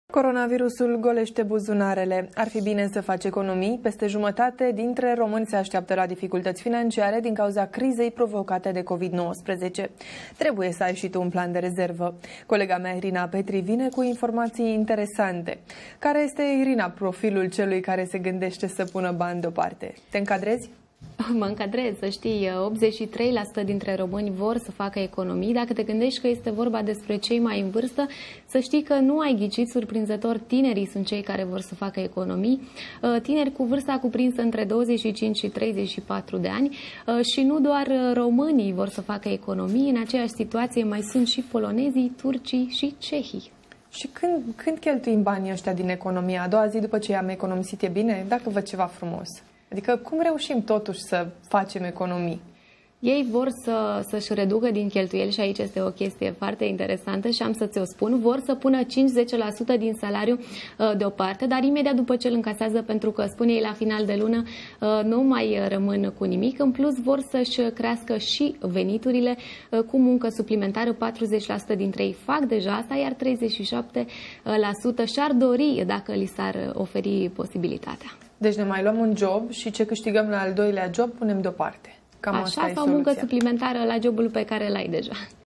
Coronavirusul golește buzunarele. Ar fi bine să faci economii. Peste jumătate dintre români se așteaptă la dificultăți financiare din cauza crizei provocate de COVID-19. Trebuie să ai și tu un plan de rezervă. Colega mea, Irina Petri, vine cu informații interesante. Care este, Irina, profilul celui care se gândește să pună bani deoparte? Te încadrezi? Mă încadrez, să știi, 83% dintre români vor să facă economii. Dacă te gândești că este vorba despre cei mai în vârstă, să știi că nu ai ghicit, surprinzător, tinerii sunt cei care vor să facă economii. Tineri cu vârsta cuprinsă între 25 și 34 de ani și nu doar românii vor să facă economii. În aceeași situație mai sunt și polonezii, turcii și cehii. Și când cheltuim banii ăștia din economie? A doua zi după ce am economisit e bine? Dacă văd ceva frumos. Adică cum reușim totuși să facem economii? Ei vor să-și reducă din cheltuieli și aici este o chestie foarte interesantă și am să ți-o spun. Vor să pună 5-10% din salariu deoparte, dar imediat după ce îl încasează, pentru că, spune ei, la final de lună nu mai rămân cu nimic. În plus, vor să-și crească și veniturile cu muncă suplimentară. 40% dintre ei fac deja asta, iar 37% și-ar dori dacă li s-ar oferi posibilitatea. Deci ne mai luăm un job și ce câștigăm la al doilea job punem deoparte. Cam așa, sau muncă suplimentară la jobul pe care l-ai deja.